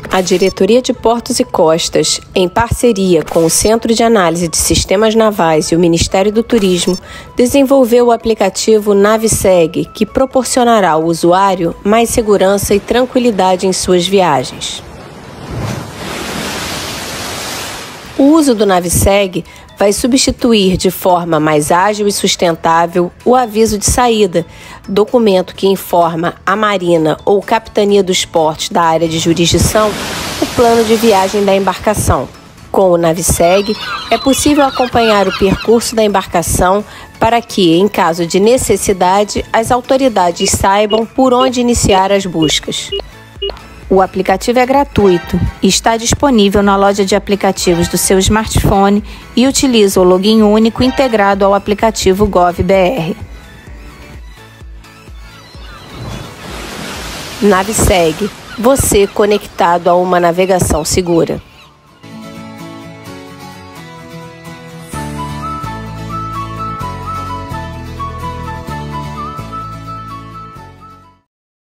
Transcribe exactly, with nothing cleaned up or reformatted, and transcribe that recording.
A Diretoria de Portos e Costas, em parceria com o Centro de Análise de Sistemas Navais e o Ministério do Turismo, desenvolveu o aplicativo NaviSeg, que proporcionará ao usuário mais segurança e tranquilidade em suas viagens. O uso do NaviSeg vai substituir de forma mais ágil e sustentável o aviso de saída, documento que informa a Marina ou Capitania dos Portos da área de jurisdição o plano de viagem da embarcação. Com o NaviSeg, é possível acompanhar o percurso da embarcação para que, em caso de necessidade, as autoridades saibam por onde iniciar as buscas. O aplicativo é gratuito e está disponível na loja de aplicativos do seu smartphone e utiliza o login único integrado ao aplicativo GovBR. NaviSeg, você conectado a uma navegação segura.